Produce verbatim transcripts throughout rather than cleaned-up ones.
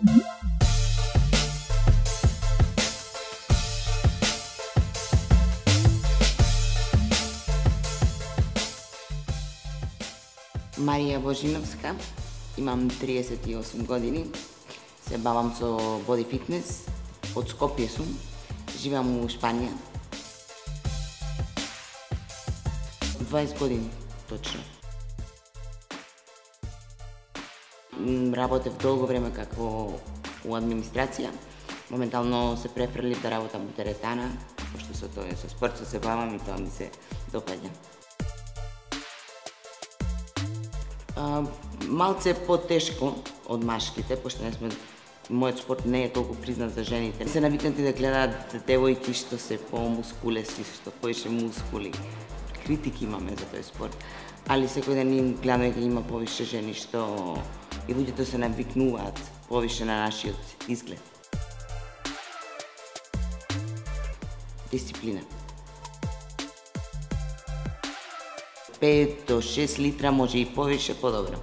Марија Божиновска, имам триесет и осум години, се бавам со боди фитнес, од Скопје сум, живеам у Шпанија. дваесет години, точно. Работев долго време како у администрација, моментално се префрлив да работам у теретана, пошто со тоа со спорт се бавам и тоа ми се допаѓа. Uh, малце потешко од машките, пошто не сме, мојот спорт не е толку признат за жените. Се навикнати да гледаат девојки што се по-мускулеси, што повеќе мускули. Критики имаме за тој спорт, али секој ден им гледаме дека има повише жени што и луѓето се навикнуваат повише на нашиот изглед. Дисциплина. пет до шест литра, може и повише, подобро.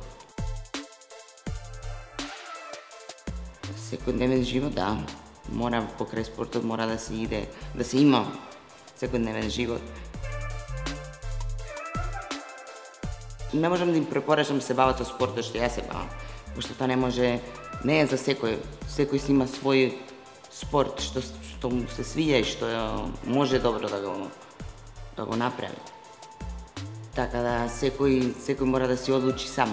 Секојдневен живот, да, мора покрај спортот мора да се иде, да се има секојдневен живот. Не можам да им препорачам се бават со спортот што јас се бавам, пошто тоа не може, не е за секој, секој си има свој спорт што што му се свиѓа и што може добро да го да го направи. Така да секој, секој мора да се одлучи сам.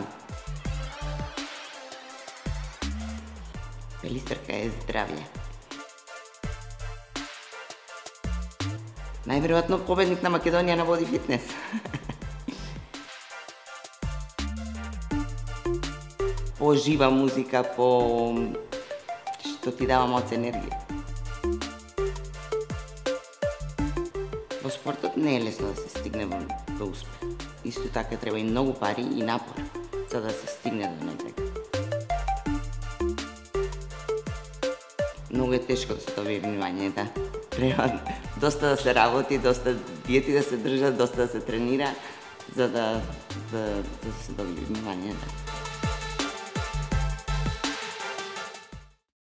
Пелистрка е здравје. Најверојатно победник на Македонија на боди фитнес. По жива музика, по што ти дава моц енергија. Во спортот не е лесно да се стигне до успех. Исто така треба и многу пари и напор за да се стигне до некаде. Многу е тешко да се добие внимание, да. Треба доста да се работи, доста диети да се држат, доста да се тренира за да, да, да се добие внимание, да.